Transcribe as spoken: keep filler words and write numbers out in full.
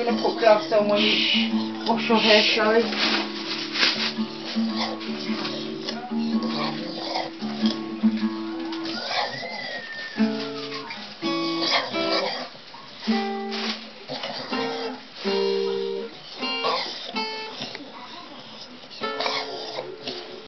going to put gloves on when you wash your hair, Chloe?